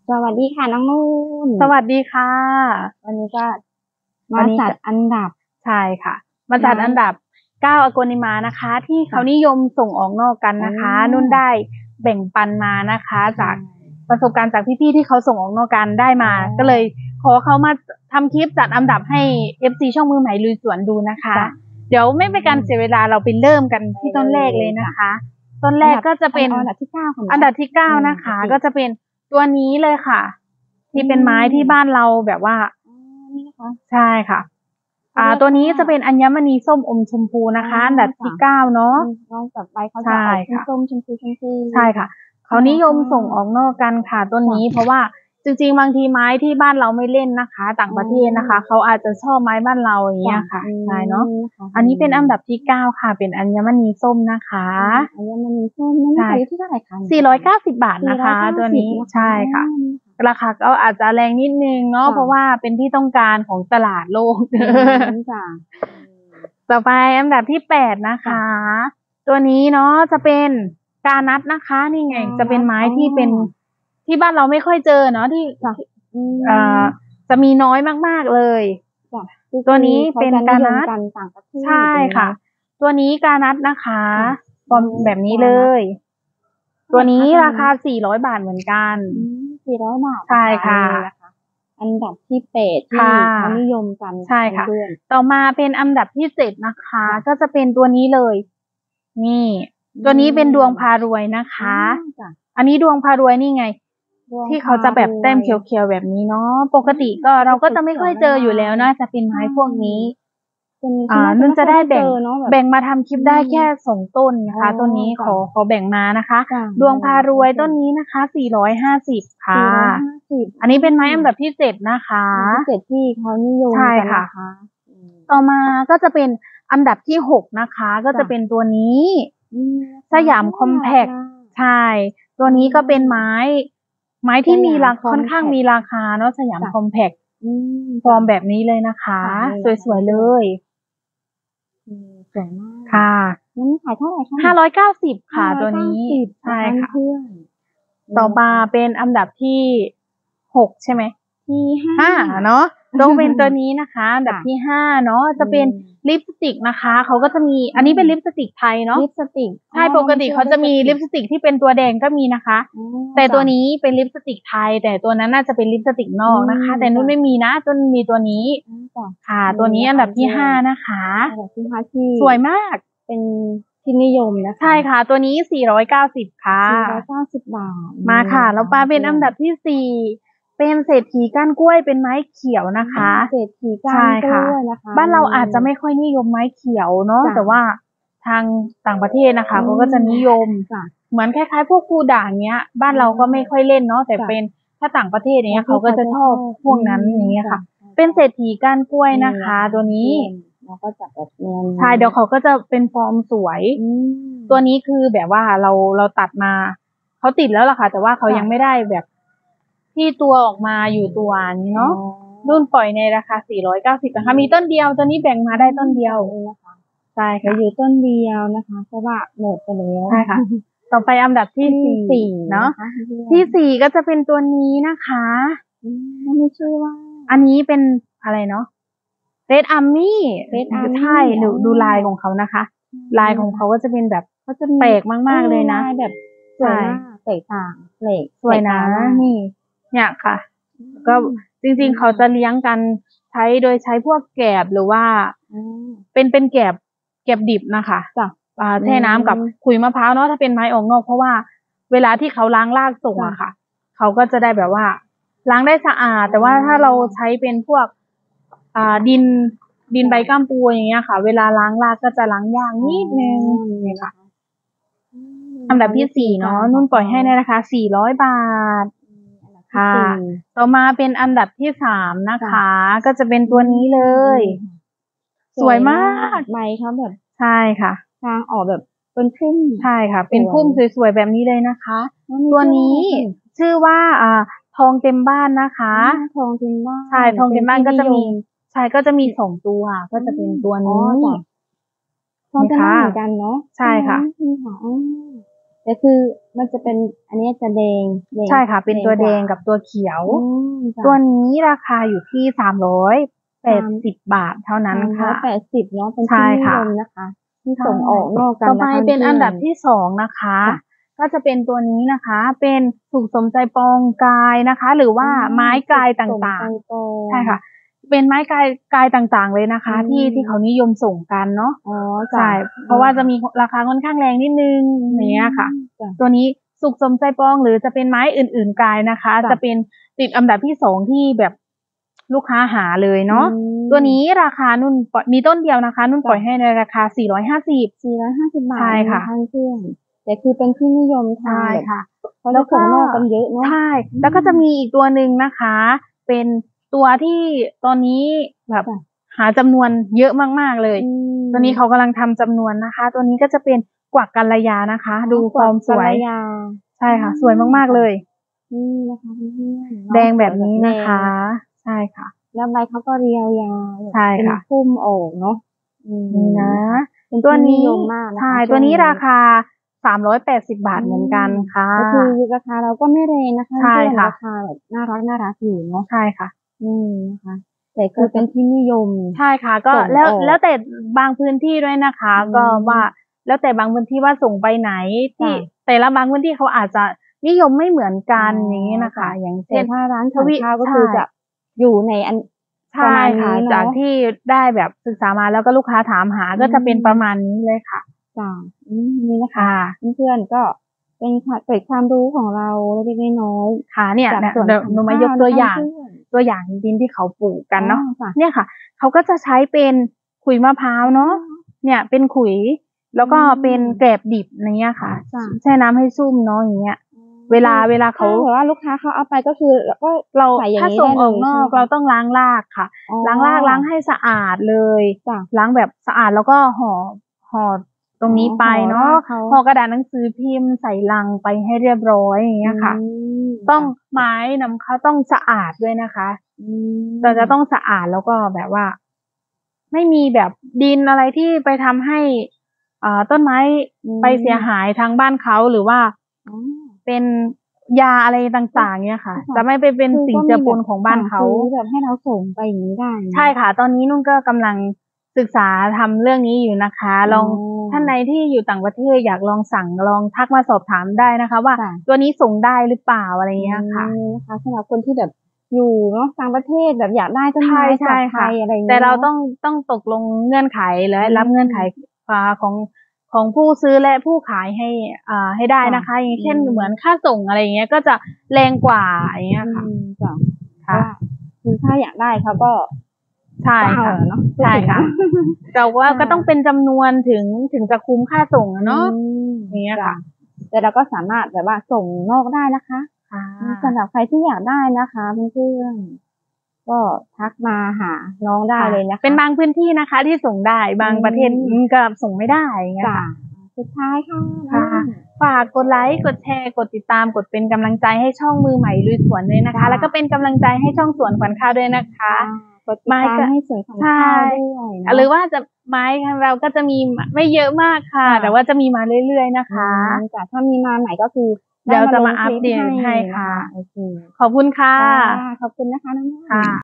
สวัสดีค่ะน้องนุ่นสวัสดีค่ะวันนี้ก็วัมานนี้จัดอันดับใช่ค่ะมาจัดอันดับ9อโกนิมานะคะ ที่เขานิยมส่งออกนอกกันนะคะ นุ่นได้แบ่งปันมานะคะ จากประสบการณ์จากพี่ๆที่เขาส่งออกนอกกันได้มา ก็เลยขอเขามาทำคลิปจัดอันดับให้ FC ช่องมือใหม่ลุยสวนดูนะคะ เดี๋ยวไม่เป็นการเสียเวลาเราไปเริ่มกันที่ต้นแรกเลยนะคะต้นแรกก็จะเป็นอันดับที่9ค่ะอันดับที่9นะคะ ก็จะเป็นตัวนี้เลยค่ะ ที่เป็นไม้ที่บ้านเราแบบว่านี่นะคะใช่ค่ะตัวนี้จะเป็นอัญมณีส้มอมชมพูนะคะอันดับที่9เนาะน้องจับไปเขาจะออกส้มชมพูใช่ค่ะเขานิยมส่งออกนอกกันค่ะต้นนี้เพราะว่าจริงๆบางทีไม้ที่บ้านเราไม่เล่นนะคะต่างประเทศนะคะเขาอาจจะชอบไม้บ้านเราอย่างเงี้ยค่ะใช่เนาะอันนี้เป็นอันดับที่9ค่ะเป็นอัญมณีส้มนะคะอัญมณีส้มนี่ขายอยู่ที่เท่าไหร่คะ 490 บาทนะคะตัวนี้ใช่ค่ะราคาก็อาจจะแรงนิดนึงเนาะเพราะว่าเป็นที่ต้องการของตลาดโลกต่อไปอันดับที่8นะคะตัวนี้เนาะจะเป็นกานัทนะคะนี่ไงจะเป็นไม้ที่เป็นที่บ้านเราไม่ค่อยเจอเนาะที่จะมีน้อยมากๆเลยตัวนี้เป็นกานัทใช่ค่ะตัวนี้กานัทนะคะฟอร์มแบบนี้เลยตัวนี้ราคา400 บาทเหมือนกัน 400 บาทใช่ค่ะอันดับที่8ที่เขานิยมกันใช่ค่ะต่อมาเป็นอันดับที่7นะคะก็จะเป็นตัวนี้เลยนี่ตัวนี้เป็นดวงพารวยนะคะอันนี้ดวงพารวยนี่ไงที่เขาจะแบบแต้มเขียวๆแบบนี้เนาะปกติก็เราก็จะไม่ค่อยเจออยู่แล้วนะจะเป็นไม้พวกนี้นุ่นจะได้แบ่งมาทำคลิปได้แค่2 ต้นนะคะต้นนี้ขอแบ่งมานะคะดวงพารวยต้นนี้นะคะ450ค่ะอันนี้เป็นไม้อันดับที่7นะคะที่เขานิยมใช่ค่ะต่อมาก็จะเป็นอันดับที่6นะคะก็จะเป็นตัวนี้สยามคอมแพคใช่ตัวนี้ก็เป็นไม้ที่มีราคาค่อนข้างมีราคาเนาะสยามคอมแพคฟอร์มแบบนี้เลยนะคะสวยๆเลยสวยมากค่ะงั้นขายเท่าไหร่คะ 590ค่ะตัวนี้ใช่ค่ะต่อมาเป็นอันดับที่6ใช่ไหมที่5 เนาะต้องเป็นตัวนี้นะคะอันดับที่5เนาะจะเป็นลิปสติกนะคะเขาก็จะมีอันนี้เป็นลิปสติกไทยเนาะลิปสติกใช่ปกติเขาจะมีลิปสติกที่เป็นตัวแดงก็มีนะคะแต่ตัวนี้เป็นลิปสติกไทยแต่ตัวนั้นน่าจะเป็นลิปสติกนอกนะคะแต่นุ่นไม่มีนะจนมีตัวนี้ค่ะตัวนี้อันดับที่5นะคะอันดับที่5ที่สวยมากเป็นที่นิยมนะคะใช่ค่ะตัวนี้490ค่ะ 490 บาทมาค่ะแล้วปลาเป็นอันดับที่4เป็นเศรษฐีก้านกล้วยเป็นไม้เขียวนะคะเศรษฐีก้านกล้วยนะคะบ้านเราอาจจะไม่ค่อยนิยมไม้เขียวเนาะแต่ว่าทางต่างประเทศนะคะเขาก็จะนิยมเหมือนคล้ายๆพวกกูด่างเนี้ยบ้านเราก็ไม่ค่อยเล่นเนาะแต่เป็นถ้าต่างประเทศเนี้ยเขาก็จะชอบพวกนั้นอย่างเงี้ยค่ะเป็นเศรษฐีก้านกล้วยนะคะตัวนี้แล้วก็จัดแบบใช่เดี๋ยวเขาก็จะเป็นฟอร์มสวยตัวนี้คือแบบว่าเราตัดมาเขาติดแล้วล่ะค่ะแต่ว่าเขายังไม่ได้แบบที่ตัวออกมาอยู่ตัวนี้เนาะรุ่นปล่อยในราคา490นะคะมีต้นเดียวตัวนี้แบ่งมาได้ต้นเดียวนะคะใช่ค่ะอยู่ต้นเดียวนะคะเพราะว่าหมดไปแล้วใช่ค่ะต่อไปอันดับที่4เนาะที่4ก็จะเป็นตัวนี้นะคะไม่ชื่อว่าอันนี้เป็นอะไรเนาะเรดอาร์มี่ใช่ดูลายของเขานะคะลายของเขาก็จะเป็นแบบเขาจะแปลกมากๆเลยนะแบบสวยมากแตกต่างแปลกสวยนะนี่เนี่ยค่ะก็จริงๆเขาจะเลี้ยงกันใช้พวกแกบหรือว่าเป็นแกบดิบนะคะแช่น้ำกับขุยมะพร้าวเนาะถ้าเป็นไม้ออกนอกเพราะว่าเวลาที่เขาล้างรากส่งอะค่ะเขาก็จะได้แบบว่าล้างได้สะอาดแต่ว่าถ้าเราใช้เป็นพวกดินใบก้ามปูอย่างเงี้ยค่ะเวลาล้างรากก็จะล้างยากนิดนึงนี่ค่ะอันดับที่4เนาะนุ่นปล่อยให้ในราคา400 บาทค่ะต่อมาเป็นอันดับที่3นะคะก็จะเป็นตัวนี้เลยสวยมากใบเขาแบบใช่ค่ะทางออกแบบเป็นพุ่มใช่ค่ะเป็นพุ่มสวยๆแบบนี้เลยนะคะตัวนี้ชื่อว่าทองเต็มบ้านนะคะทองเต็มบ้านใช่ทองเต็มบ้านก็จะมีใช่ก็จะมี2 ตัวก็จะเป็นตัวนี้ทองเต็มบ้านเหมือนกันเนาะใช่ค่ะแต่คือมันจะเป็นอันนี้จะแดงใช่ค่ะ เป็นตัวแดงกับตัวเขียวจ้ะตัวนี้ราคาอยู่ที่380 บาทเท่านั้นค่ะ 380เนาะเป็นใช่ที่นิยค่ะมนะคะ ที่ส่งออกนอกกันต่อไปนะคะเป็นอันดับพื่ที่2นะคะค่ะก็จะเป็นตัวนี้นะคะ เป็นสุขสมใจปองกายนะคะ หรือว่าไม้กายต่างๆ ใช่ค่ะ เป็นไม้กายต่างๆเลยนะคะ ที่เขานิยมส่งกันเนาะอ๋อใช่ เพราะว่าจะมีราคาค่อนข้างแรงนิดนึงอย่างเงี้ยค่ะ ตัวนี้สุขสมใจปองหรือจะเป็นไม้อื่นๆกายนะคะ จะเป็นติดอันดับที่2ที่แบบลูกค้าหาเลยเนาะ ตัวนี้ราคานุ่นมีต้นเดียวนะคะ นุ่นปล่อยให้ในราคา450 บาทใช่ค่ะเพื่อนแต่คือเป็นที่นิยมทางใช่แบบค่ะเขาจะส่งนอกกันเยอะเนาะใช่ แล้วก็จะมีอีกตัวหนึ่งนะคะ เป็นตัวที่ตอนนี้แบบหาจำนวนเยอะมากๆเลย ตัวนี้เขากำลังทำจำนวนนะคะ ตัวนี้ก็จะเป็นกวักกัลยานะคะ ดูความสวย ใช่ค่ะ สวยมากๆเลยนี่นะคะเพื่อนๆแดงแบบนี้นะคะ ใช่ค่ะแล้วใบเขาก็เรียวยาวใช่ค่ะเป็นพุ่มออกเนาะนี่นะเป็นตัวที่นินี้ยมมากนะคะใช่ช่ตัว วงนี้ราคา380 บาทเหมือนกันค่ะก็คือราคาเราก็ไม่แรงนะคะใช่เพื่อนค่ะราคาแบบน่ารักอยู่เนาะใช่ค่ะนะคะ แต่คือเป็นที่นิยมใช่ค่ะ ก็ส่งออกแล้วแต่บางพื้นที่ด้วยนะคะ ก็ว่าแล้วแต่บางพื้นที่ว่าส่งไปไหนที่จ้ะแต่ละบางพื้นที่เขาอาจจะนิยมไม่เหมือนกันอ๋ออย่างนี้นะคะจ้ะอย่างแต่เช่นถ้าร้านขายข้าวก็คือใช่จะอยู่ในอัน ประใช่มาณค่ะนี้เนาะจากที่ได้แบบศึกษามาแล้วก็ลูกค้าถามหาก็จะเป็นประมาณนี้เลยค่ะจ้ะนี่นะคะค่ะเพื่อนๆก็เป็นเกร็ดความรู้ของเราเล็กๆน้อยค่ะเนี่ยจากเนี่ยสวนเดี๋ยวหนูมายกตัวอย่างเพื่อนตัวอย่างดินที่เขาปลูกกันเนาะจ้ะเนี่ยค่ะ เขาก็จะใช้เป็นขุยมะพร้าวเนาะ เนี่ยเป็นขุย แล้วก็เป็นแกลบดิบอย่างเงี้ยค่ะจ้ะแช่น้ำให้ชุ่มเนาะอย่างเงี้ย เวลาเขาถ้แบบว่าลูกค้าเขาเอาไปก็คือก็เราใส่อย่างถ้านี้ส่งได้ออกนอกใช่ไหมเราต้องล้างรากค่ะอ๋อล้างรากล้างให้สะอาดเลยจ้ะล้างแบบสะอาดแล้วก็ห่อตรงนี้ไปเนาะห่อรากเขาห่อกระดาษหนังสือพิมพ์ใส่ลังไปให้เรียบร้อยอย่างเงี้ยค่ะ ต้องไม้นำเข้าต้องสะอาดด้วยนะคะแต่จะต้องสะอาดแล้วก็แบบว่า ไม่มีแบบดินอะไรที่ไปทำให้ต้นไม้ไปเสียหายทางบ้านเขาหรือว่าเป็นยาอะไรต่างๆเนี่ยค่ะ จะไม่ไปเป็นสิ่งเจือปนของบ้านเขาแบบให้เราส่งไปอย่างนี้ได้นะใช่ค่ะ ตอนนี้นุ่นก็กำลังศึกษาทำเรื่องนี้อยู่นะคะ ลองท่านใดที่อยู่ต่างประเทศอยากลองสั่งลองทักมาสอบถามได้นะคะ ว่าจ้ะตัวนี้ส่งได้หรือเปล่าอะไรเงี้ยค่ะนะคะสำหรับคนที่แบบอยู่เนาะต่างประเทศแบบอยากได้ต้นไม้ใช่จากไทค่ะยอะไรอย่างเงี้ยแต่เรานะต้องตกลงเงื่อนไขและรับเงื่อนไขของผู้ซื้อและผู้ขายให้ได้นะคะ อย่างเช่นเหมือนค่าส่งอะไรอย่างเงี้ยก็จะแรงกว่าอย่างเงี้ยค่ะจ้ะค่ะว่าคือถ้าอยากได้เขาก็ใช่เอาค่ะเนาะใช่ค่ะ แต่ว่าใช่ก็ต้องเป็นจำนวนถึงจะคุ้มค่าส่งอะเนาะ อย่างเงี้ยจ้ะค่ะแต่เราก็สามารถแบบว่าส่งนอกได้นะคะค่ะสำหรับใครที่อยากได้นะคะเพื่อนๆก็ทักมาหาน้องได้เลยนะคะเป็นบางพื้นที่นะคะที่ส่งได้บางประเทศก็ส่งไม่ได้อย่างเงี้ยจ้ะค่ะสุดท้ายค่ะค่ะฝากกดไลค์กดแชร์กดติดตามกดเป็นกำลังใจให้ช่องมือใหม่ลุยสวนด้วยนะคะ แล้วก็เป็นกำลังใจให้ช่องสวนขวัญข้าวด้วยนะคะกดติดตามให้สวยของข้าวด้วยเนาะหรือว่าจะไม้ของเราก็จะมีไม่เยอะมากค่ะ แต่ว่าจะมีมาเรื่อยๆนะคะจ้ะถ้ามีมาใหม่ก็คือเดี๋ยวจะมาลงอัปเดตคลิปให้ค่ะโอเคขอบคุณค่ะขอบคุณนะคะน้องๆค่ะ